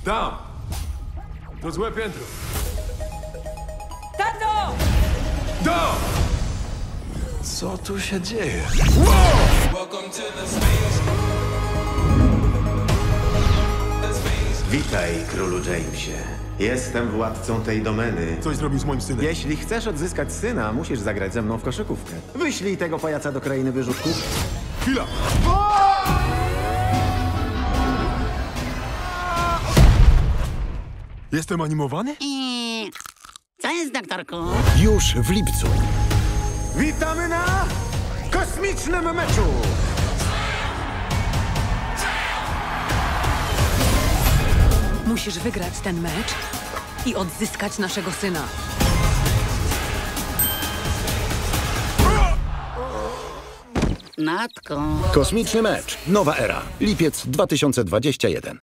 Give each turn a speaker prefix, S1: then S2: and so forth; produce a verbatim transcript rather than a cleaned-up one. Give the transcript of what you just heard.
S1: Tam! To złe piętro.
S2: Tato!
S1: Do!
S3: Co tu się dzieje?
S4: Witaj, królu Jamesie. Jestem władcą tej domeny.
S1: Coś zrobił z moim synem.
S4: Jeśli chcesz odzyskać syna, musisz zagrać ze mną w koszykówkę. Wyślij tego pajaca do krainy wyrzutków.
S1: Chwila! Jestem animowany?
S5: I... Co jest, doktorku?
S3: Już w lipcu.
S4: Witamy na kosmicznym meczu!
S2: Musisz wygrać ten mecz i odzyskać naszego syna.
S5: Natko.
S3: Kosmiczny mecz. Nowa era. Lipiec dwa tysiące dwudziesty pierwszy.